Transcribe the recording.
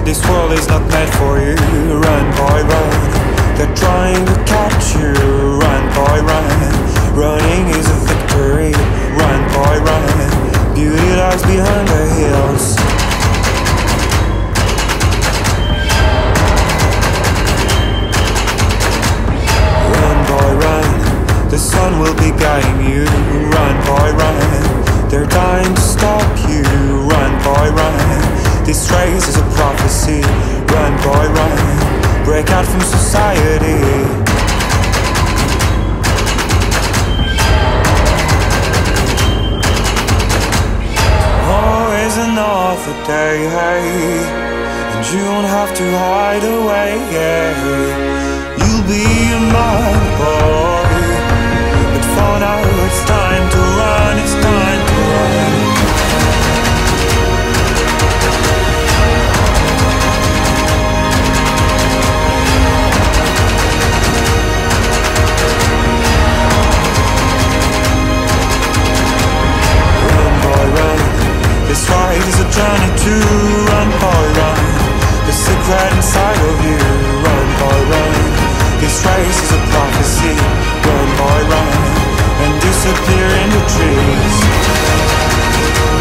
This world is not meant for you. Run, boy, run. They're trying to catch you. Run, boy, run. Running is a victory. Run, boy, run. Beauty lies behind the hills. Run, boy, run. The sun will be guiding you. Run, boy, run. They're dying to stop you. Run, boy, run. This race is a prophecy. Run, boy, run. Break out from society. Always another day, hey, and you don't have to hide away, yeah. You'll be a man, boy, but for now it's time to run, it's time to run. This ride is a journey to run, boy, run. The secret inside of you, run, boy, run. This race is a prophecy, run, boy, run. And disappear in the trees.